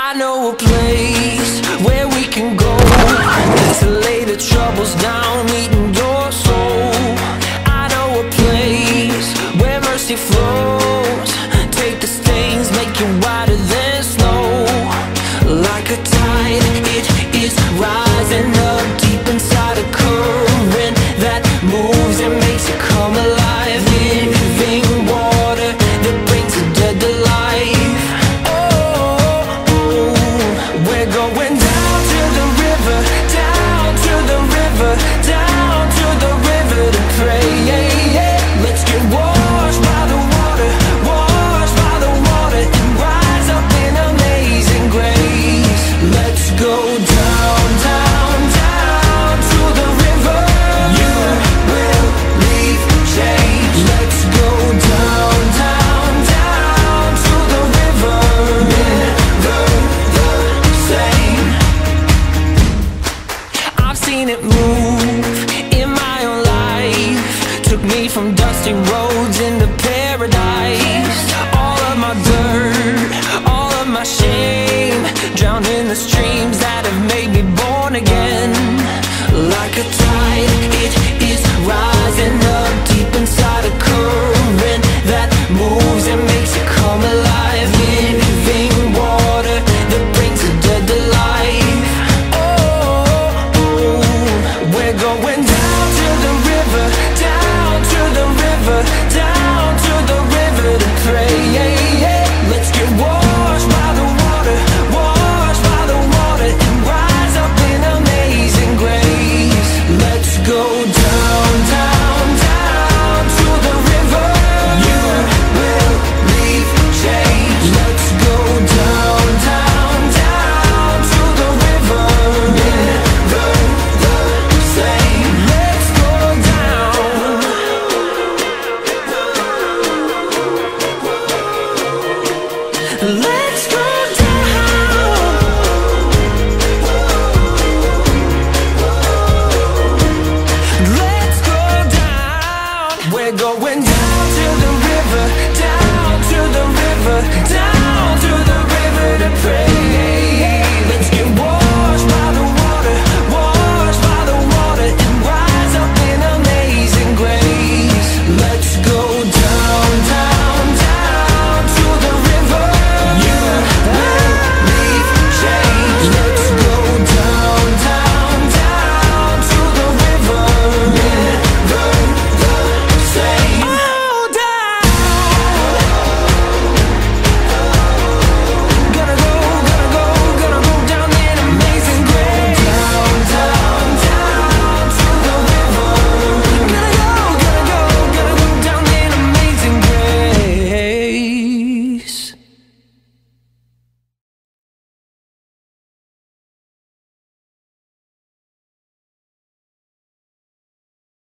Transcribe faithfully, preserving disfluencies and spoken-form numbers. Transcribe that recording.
I know a place where we can go to lay the troubles down, eating your soul. I know a place where mercy flows. Take the stains, make you whiter than snow. Like a tide, it is rising up deep inside a current that moves and makes you come alive. Living water that brings the dead to life. Oh, oh, we're going down to the river, down to the river, down to the river to pray. Yeah, yeah. Let's get washed by the water, washed by the water, and rise up in amazing grace. Let's go down, down, down to the river. You will leave change. Let's go down, down, down to the river. Never the same. I've seen it move in my own life. Took me from dusty roads into paradise. All of my dirt, all of my shame, drowned in the streams that have made me born again. Like a tide, it is rising up deep inside a current that moves and makes you come alive. Living water that brings the dead to life. Oh, oh, we're going down to the river, down to the river, down to the river to pray. Yeah, yeah. Let's get washed by the water, washed by the water, and rise up in amazing grace. Let's go down, down, down to the river. You will leave change. Let's go down, down, down to the river. Never the same. Let's go down. Let's